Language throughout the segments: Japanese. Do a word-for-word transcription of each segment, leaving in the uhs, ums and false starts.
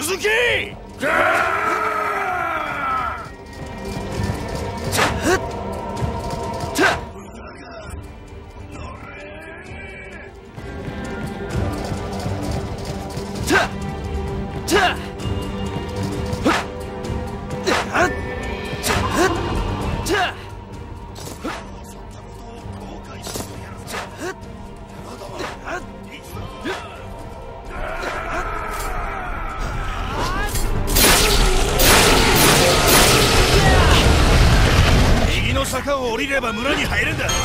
続け。右の坂を降りれば村に入るんだ。来い。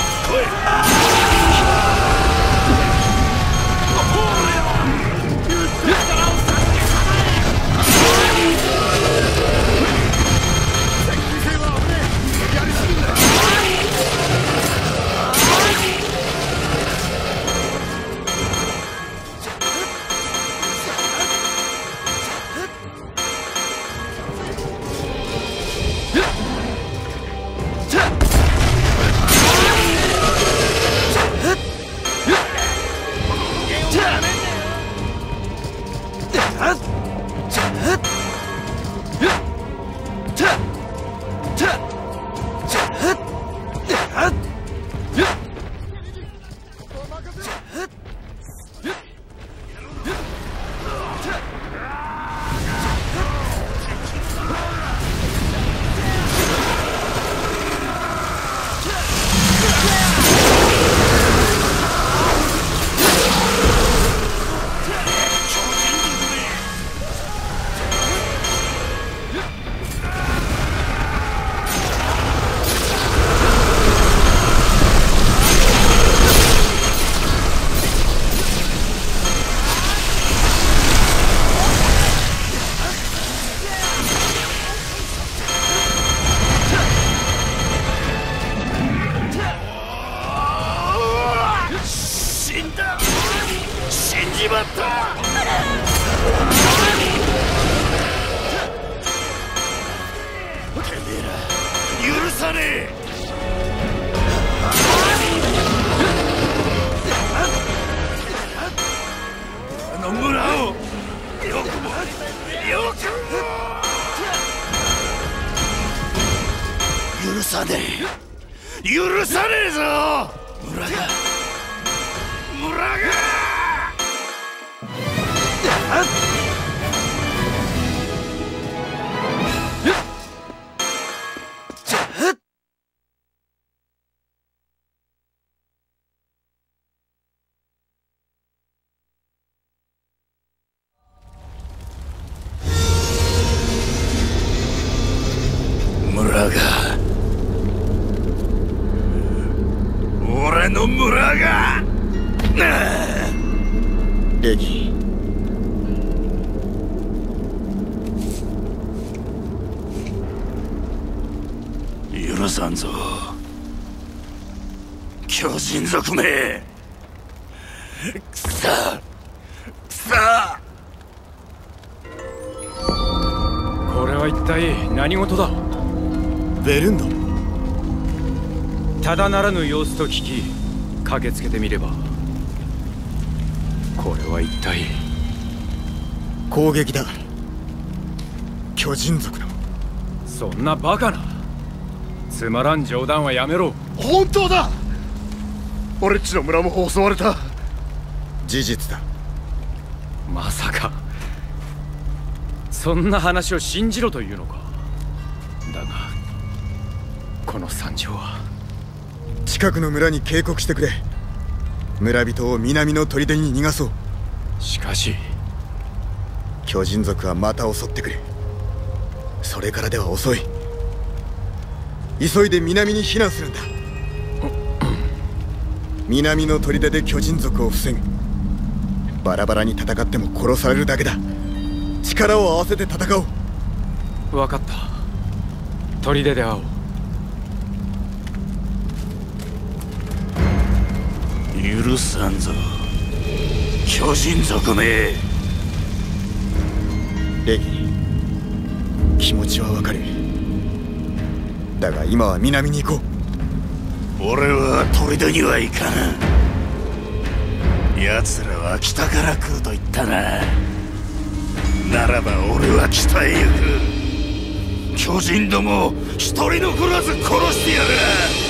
許さねえ、許さねえぞ。村が村が村が俺の村がレギー、 許さんぞ巨人族め。くそくそ。 これは一体何事だ。 ベルンド。 ただならぬ様子と聞き駆けつけてみれば、これは一体。 攻撃だ。巨人族の。 そんなバカなつまらん冗談はやめろ。 本当だ。俺っちの村も襲われた。事実だ。 まさかそんな話を信じろというのか。だがこの惨状は。 近くの村に警告してくれ。村人を南の砦に逃がそう。 しかし巨人族はまた襲ってくる。それからでは遅い。急いで南に避難するんだ。南の砦で巨人族を防ぐ。バラバラに戦っても殺されるだけだ。力を合わせて戦おう。 分かった。砦で会おう。 許さんぞ巨人族め。 レギー、気持ちはわかる。だが今は南に行こう。俺は砦には行かん。奴らは北から来ると言ったな。 ならば俺は北へ行く。巨人どもを一人残らず殺してやる。